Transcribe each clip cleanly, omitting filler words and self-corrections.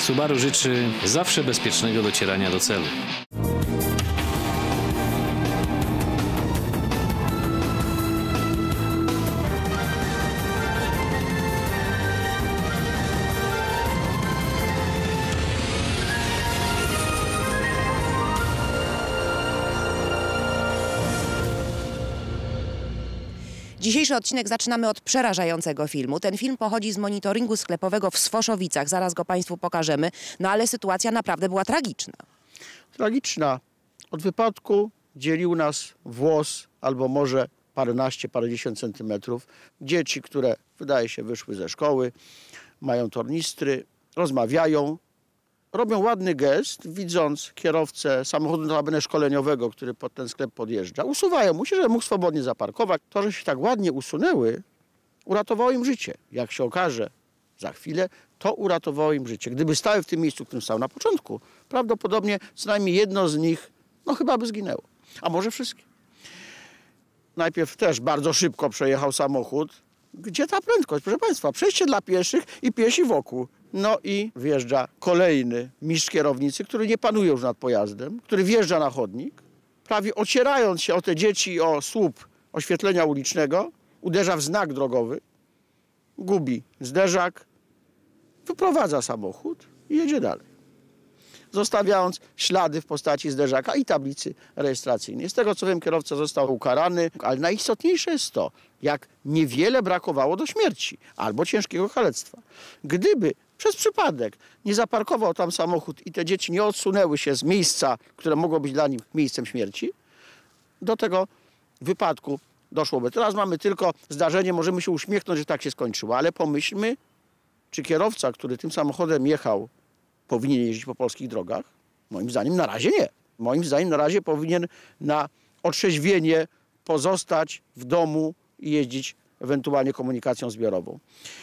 Subaru życzy zawsze bezpiecznego docierania do celu. Dzisiejszy odcinek zaczynamy od przerażającego filmu. Ten film pochodzi z monitoringu sklepowego w Swoszowicach. Zaraz go Państwu pokażemy. No ale sytuacja naprawdę była tragiczna. Tragiczna. Od wypadku dzielił nas włos albo może paręnaście, parędziesiąt centymetrów. Dzieci, które wydaje się wyszły ze szkoły, mają tornistry, rozmawiają, robią ładny gest, widząc kierowcę samochodu notabene szkoleniowego, który pod ten sklep podjeżdża. Usuwają mu się, żeby mógł swobodnie zaparkować. To, że się tak ładnie usunęły, uratowało im życie. Jak się okaże za chwilę, to uratowało im życie. Gdyby stały w tym miejscu, w którym stał na początku, prawdopodobnie co najmniej jedno z nich, no chyba by zginęło. A może wszystkie. Najpierw też bardzo szybko przejechał samochód. Gdzie ta prędkość? Proszę Państwa, przejście dla pieszych i piesi wokół. No i wjeżdża kolejny mistrz kierownicy, który nie panuje już nad pojazdem, który wjeżdża na chodnik, prawie ocierając się o te dzieci i o słup oświetlenia ulicznego, uderza w znak drogowy, gubi zderzak, wyprowadza samochód i jedzie dalej, zostawiając ślady w postaci zderzaka i tablicy rejestracyjnej. Z tego co wiem, kierowca został ukarany, ale najistotniejsze jest to, jak niewiele brakowało do śmierci albo ciężkiego kalectwa. Gdyby przez przypadek nie zaparkował tam samochód i te dzieci nie odsunęły się z miejsca, które mogło być dla nich miejscem śmierci, do tego wypadku doszłoby. Teraz mamy tylko zdarzenie, możemy się uśmiechnąć, że tak się skończyło, ale pomyślmy, czy kierowca, który tym samochodem jechał, powinien jeździć po polskich drogach? Moim zdaniem na razie nie. Moim zdaniem na razie powinien na otrzeźwienie pozostać w domu i jeździć ewentualnie komunikacją zbiorową.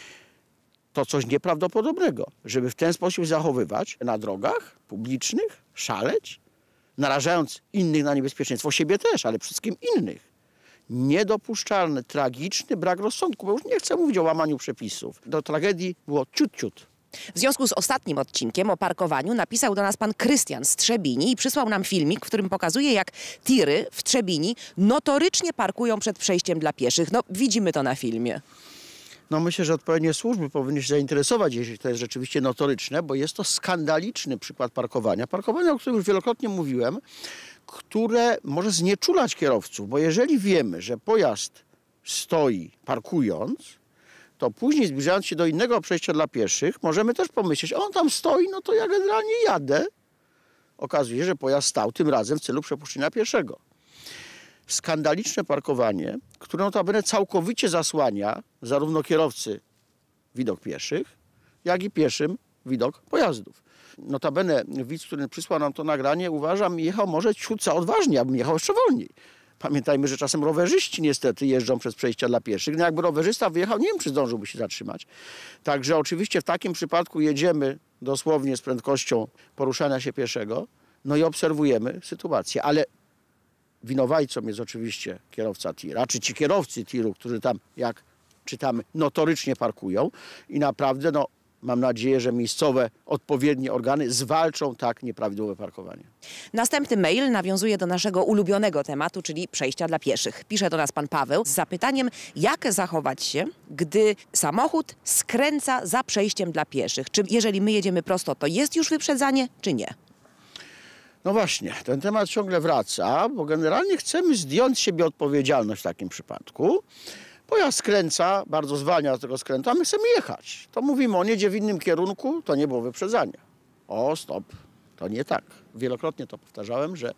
To coś nieprawdopodobnego, żeby w ten sposób zachowywać na drogach publicznych, szaleć, narażając innych na niebezpieczeństwo, siebie też, ale przede wszystkim innych. Niedopuszczalny, tragiczny brak rozsądku, bo już nie chcę mówić o łamaniu przepisów. Do tragedii było ciut. W związku z ostatnim odcinkiem o parkowaniu napisał do nas pan Krystian z Trzebini i przysłał nam filmik, w którym pokazuje, jak tiry w Trzebini notorycznie parkują przed przejściem dla pieszych. No, widzimy to na filmie. No myślę, że odpowiednie służby powinny się zainteresować, jeśli to jest rzeczywiście notoryczne, bo jest to skandaliczny przykład parkowania. Parkowania, o którym już wielokrotnie mówiłem, które może znieczulać kierowców, bo jeżeli wiemy, że pojazd stoi parkując, to później zbliżając się do innego przejścia dla pieszych, możemy też pomyśleć, on tam stoi, no to ja generalnie jadę. Okazuje się, że pojazd stał tym razem w celu przepuszczenia pieszego. Skandaliczne parkowanie, które notabene całkowicie zasłania zarówno kierowcy widok pieszych, jak i pieszym widok pojazdów. Notabene widz, który przysłał nam to nagranie, uważam, jechał może ciut za odważnie, abym jechał jeszcze wolniej. Pamiętajmy, że czasem rowerzyści niestety jeżdżą przez przejścia dla pieszych. No jakby rowerzysta wyjechał, nie wiem, czy zdążyłby się zatrzymać. Także oczywiście w takim przypadku jedziemy dosłownie z prędkością poruszania się pieszego, no i obserwujemy sytuację. Ale winowajcą jest oczywiście kierowca tira, czy ci kierowcy tiru, którzy tam, jak czytamy, notorycznie parkują i naprawdę, no mam nadzieję, że miejscowe odpowiednie organy zwalczą tak nieprawidłowe parkowanie. Następny mail nawiązuje do naszego ulubionego tematu, czyli przejścia dla pieszych. Pisze do nas pan Paweł z zapytaniem, jak zachować się, gdy samochód skręca za przejściem dla pieszych. Czy jeżeli my jedziemy prosto, to jest już wyprzedzanie, czy nie? No właśnie, ten temat ciągle wraca, bo generalnie chcemy zdjąć z siebie odpowiedzialność w takim przypadku. Pojazd skręca, bardzo zwalnia do tego skrętu, a my chcemy jechać. To mówimy, on jedzie w innym kierunku, to nie było wyprzedzania. O, stop, to nie tak. Wielokrotnie to powtarzałem, że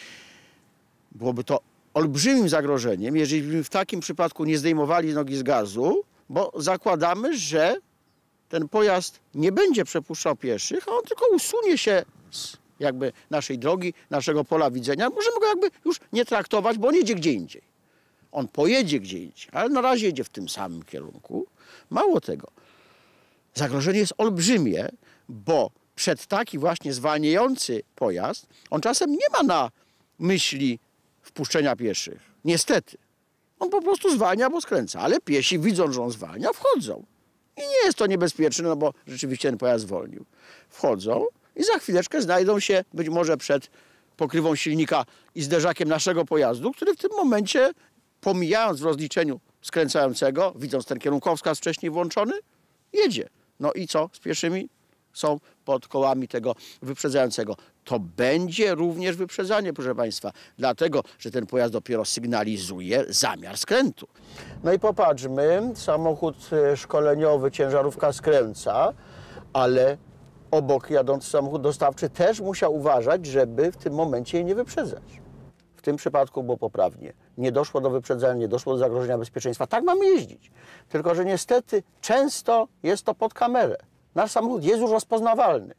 byłoby to olbrzymim zagrożeniem, jeżeli byśmy w takim przypadku nie zdejmowali nogi z gazu, bo zakładamy, że ten pojazd nie będzie przepuszczał pieszych, a on tylko usunie się z jakby naszej drogi, naszego pola widzenia. Możemy go jakby już nie traktować, bo on jedzie gdzie indziej. On pojedzie gdzie indziej, ale na razie jedzie w tym samym kierunku. Mało tego, zagrożenie jest olbrzymie, bo przed taki właśnie zwalniający pojazd, on czasem nie ma na myśli wpuszczenia pieszych. Niestety. On po prostu zwalnia, bo skręca, ale piesi widząc, że on zwalnia, wchodzą. I nie jest to niebezpieczne, no bo rzeczywiście ten pojazd zwolnił. Wchodzą i za chwileczkę znajdą się być może przed pokrywą silnika i zderzakiem naszego pojazdu, który w tym momencie, pomijając w rozliczeniu skręcającego, widząc ten kierunkowskaz wcześniej włączony, jedzie. No i co z pieszymi? Są pod kołami tego wyprzedzającego. To będzie również wyprzedzanie, proszę Państwa, dlatego, że ten pojazd dopiero sygnalizuje zamiar skrętu. No i popatrzmy, samochód szkoleniowy, ciężarówka skręca, ale obok jadący samochód dostawczy też musiał uważać, żeby w tym momencie jej nie wyprzedzać. W tym przypadku było poprawnie. Nie doszło do wyprzedzenia, nie doszło do zagrożenia bezpieczeństwa. Tak mamy jeździć. Tylko że niestety często jest to pod kamerę. Nasz samochód jest już rozpoznawalny.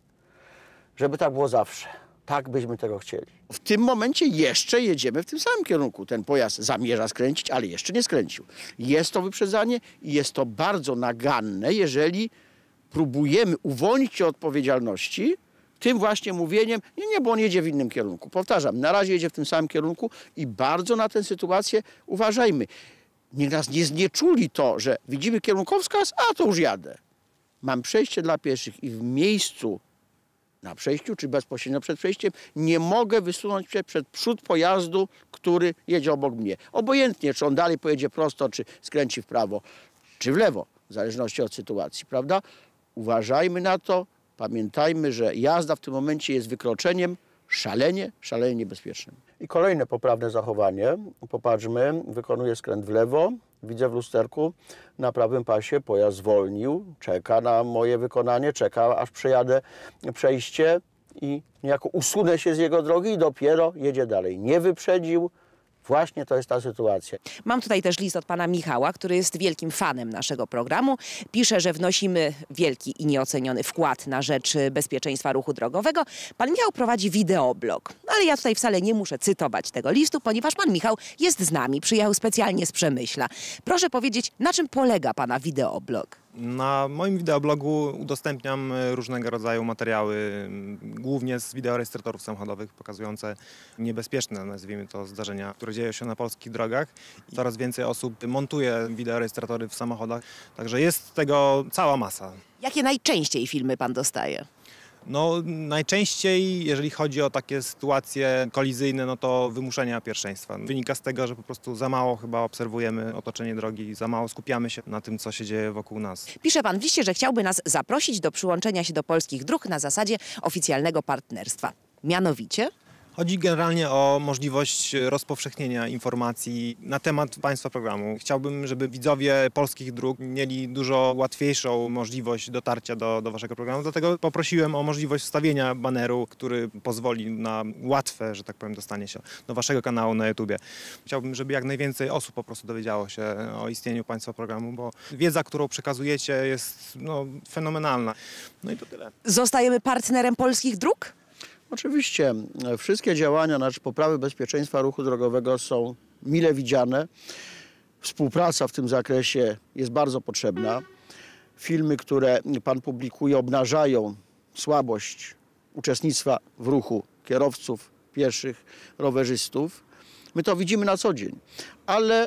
Żeby tak było zawsze. Tak byśmy tego chcieli. W tym momencie jeszcze jedziemy w tym samym kierunku. Ten pojazd zamierza skręcić, ale jeszcze nie skręcił. Jest to wyprzedzanie i jest to bardzo naganne, jeżeli próbujemy uwolnić się od odpowiedzialności tym właśnie mówieniem, nie, bo on jedzie w innym kierunku. Powtarzam, na razie jedzie w tym samym kierunku i bardzo na tę sytuację uważajmy. Niech nas nie znieczuli to, że widzimy kierunkowskaz, a to już jadę. Mam przejście dla pieszych i w miejscu na przejściu, czy bezpośrednio przed przejściem, nie mogę wysunąć się przed przód pojazdu, który jedzie obok mnie. Obojętnie, czy on dalej pojedzie prosto, czy skręci w prawo, czy w lewo, w zależności od sytuacji, prawda? Uważajmy na to, pamiętajmy, że jazda w tym momencie jest wykroczeniem szalenie niebezpiecznym. I kolejne poprawne zachowanie. Popatrzmy, wykonuję skręt w lewo, widzę w lusterku na prawym pasie pojazd zwolnił, czeka na moje wykonanie, czeka aż przejadę przejście i niejako usunę się z jego drogi i dopiero jedzie dalej. Nie wyprzedził. Właśnie to jest ta sytuacja. Mam tutaj też list od pana Michała, który jest wielkim fanem naszego programu. Pisze, że wnosimy wielki i nieoceniony wkład na rzecz bezpieczeństwa ruchu drogowego. Pan Michał prowadzi wideoblog, ale ja tutaj wcale nie muszę cytować tego listu, ponieważ pan Michał jest z nami, przyjechał specjalnie z Przemyśla. Proszę powiedzieć, na czym polega pana wideoblog? Na moim wideoblogu udostępniam różnego rodzaju materiały, głównie z wideorejestratorów samochodowych pokazujące niebezpieczne, nazwijmy to, zdarzenia, które dzieją się na polskich drogach. Coraz więcej osób montuje wideorejestratory w samochodach, także jest tego cała masa. Jakie najczęściej filmy pan dostaje? No, najczęściej, jeżeli chodzi o takie sytuacje kolizyjne, no to wymuszenia pierwszeństwa. Wynika z tego, że po prostu za mało chyba obserwujemy otoczenie drogi, za mało skupiamy się na tym, co się dzieje wokół nas. Pisze pan w liście, że chciałby nas zaprosić do przyłączenia się do polskich dróg na zasadzie oficjalnego partnerstwa. Mianowicie? Chodzi generalnie o możliwość rozpowszechnienia informacji na temat państwa programu. Chciałbym, żeby widzowie polskich dróg mieli dużo łatwiejszą możliwość dotarcia do waszego programu. Dlatego poprosiłem o możliwość wstawienia baneru, który pozwoli na łatwe, że tak powiem, dostanie się do waszego kanału na YouTubie. Chciałbym, żeby jak najwięcej osób po prostu dowiedziało się o istnieniu państwa programu, bo wiedza, którą przekazujecie, jest fenomenalna. No i to tyle. Zostajemy partnerem polskich dróg? Oczywiście wszystkie działania na rzecz poprawy bezpieczeństwa ruchu drogowego są mile widziane. Współpraca w tym zakresie jest bardzo potrzebna. Filmy, które pan publikuje, obnażają słabość uczestnictwa w ruchu kierowców, pieszych, rowerzystów. My to widzimy na co dzień, ale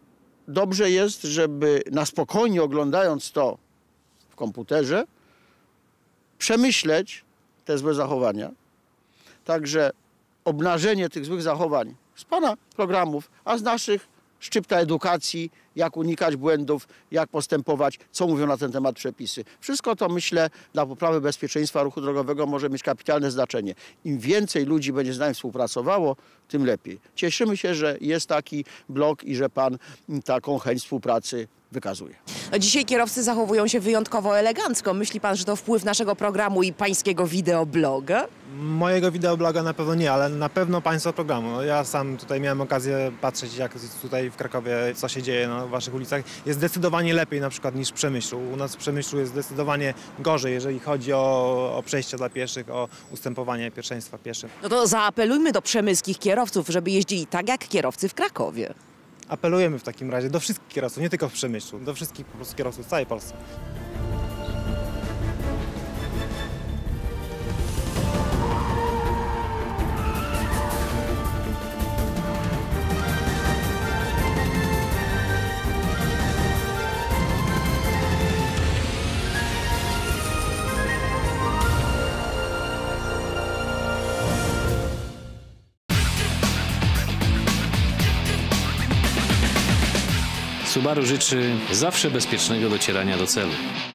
dobrze jest, żeby na spokojnie oglądając to w komputerze, przemyśleć te złe zachowania. Także obnażenie tych złych zachowań z pana programów, a z naszych szczypta edukacji, jak unikać błędów, jak postępować, co mówią na ten temat przepisy. Wszystko to, myślę, dla poprawy bezpieczeństwa ruchu drogowego może mieć kapitalne znaczenie. Im więcej ludzi będzie z nami współpracowało, tym lepiej. Cieszymy się, że jest taki blog i że pan taką chęć współpracy wykazuje. Dzisiaj kierowcy zachowują się wyjątkowo elegancko. Myśli pan, że to wpływ naszego programu i pańskiego wideobloga? Mojego wideobloga na pewno nie, ale na pewno państwa programu. No, ja sam tutaj miałem okazję patrzeć, jak tutaj w Krakowie, co się dzieje na waszych ulicach. Jest zdecydowanie lepiej na przykład niż w Przemyślu. U nas w Przemyślu jest zdecydowanie gorzej, jeżeli chodzi o przejścia dla pieszych, o ustępowanie pierwszeństwa pieszym. No to zaapelujmy do przemyskich kierowców, żeby jeździli tak jak kierowcy w Krakowie. Apelujemy w takim razie do wszystkich kierowców, nie tylko w Przemyślu, do wszystkich po prostu kierowców w całej Polsce. Subaru życzy zawsze bezpiecznego docierania do celu.